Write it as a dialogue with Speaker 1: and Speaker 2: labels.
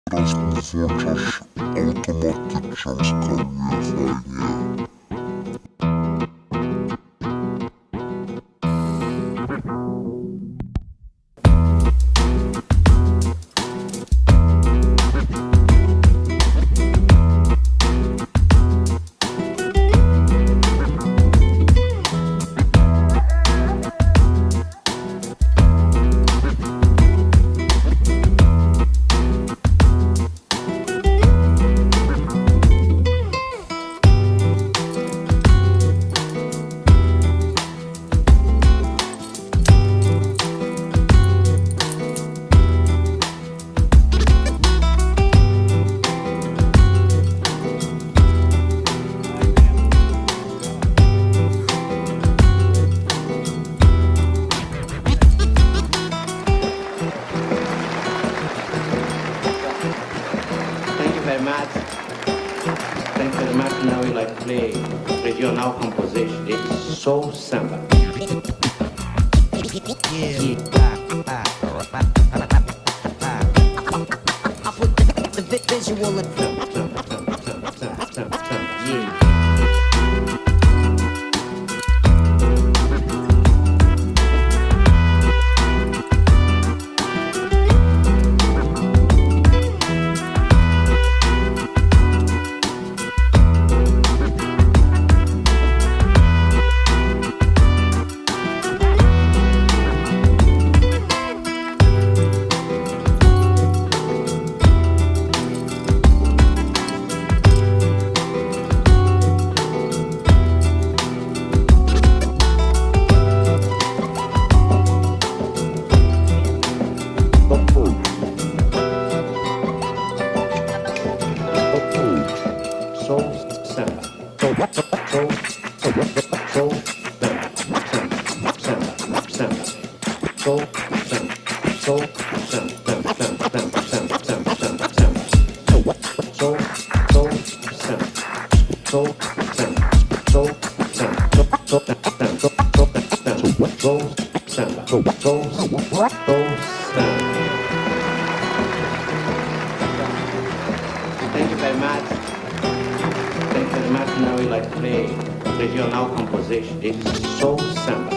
Speaker 1: Teraz włączasz automatyczną skanuję fajnie.
Speaker 2: Very much. Thank you very much. Now we like play regional composition. It's soul samba.
Speaker 3: I put the visual in yeah.
Speaker 2: Thank you very much. Thank you very much. Now we like play regional composition. It's soul samba.